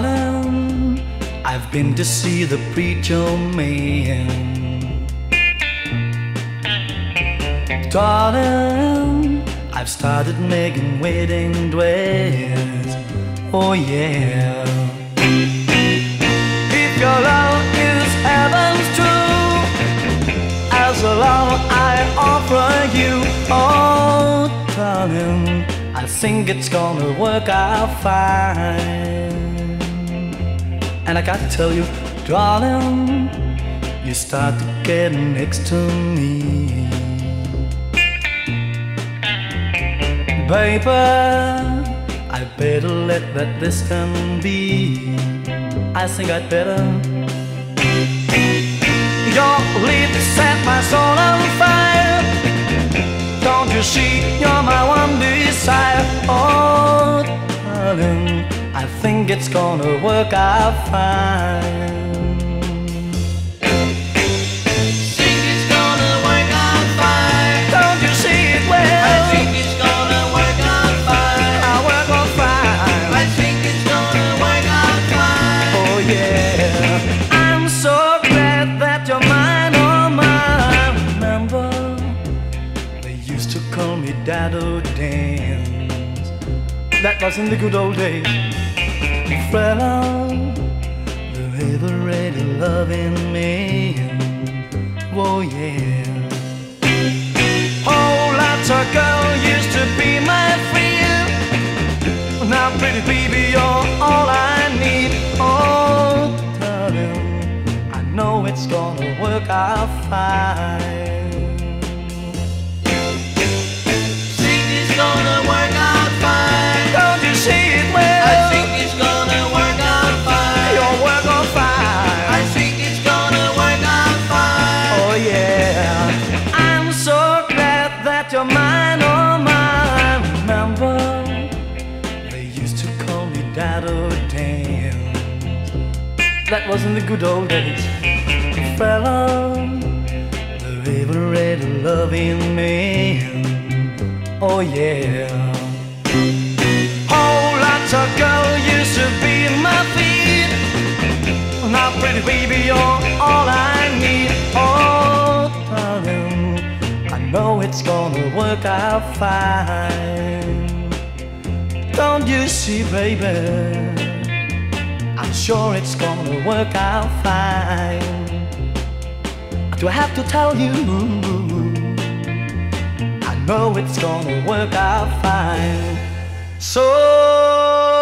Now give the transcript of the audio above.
Darling, I've been to see the preacher man. Darling, I've started making wedding dress. Oh yeah. If your love is heaven's true, as the love I offer you, oh darling, I think it's gonna work out fine. And I gotta tell you, darling, you start to get next to me. Baby, I better let that distance be. I think I'd better. Your lips set my soul on fire. Don't you see, you're my one desire. Oh, darling, I think it's gonna work out fine. Think it's gonna work out fine. Don't you see it well? I think it's gonna work out fine. I'll work on fine. I think it's gonna work out fine. Oh yeah. I'm so glad that you're mine, oh mine. Remember, they used to call me Dado Dance. That was in the good old days. Fella, the ever-ready loving man. Oh yeah. Oh, lots of girls used to be my friend. Now, pretty baby, you're all I need. Oh, darling, I know it's gonna work out fine. Think it's gonna work out fine. Don't you see it well? I think it's gonna work out fine. You'll work on fine. I think it's gonna work out fine. Oh yeah. I'm so glad that you're mine, oh mine. Remember, they used to call me Dado Dance. That was in the good old days. Fella, the ever-ready loving man. Oh yeah. Oh, lots of girls used to be my feet. Now, pretty baby, you're all I need. Oh, darling, I know it's gonna work out fine. Don't you see, baby? I'm sure it's gonna work out fine. Do I have to tell you? I know it's gonna work out fine. So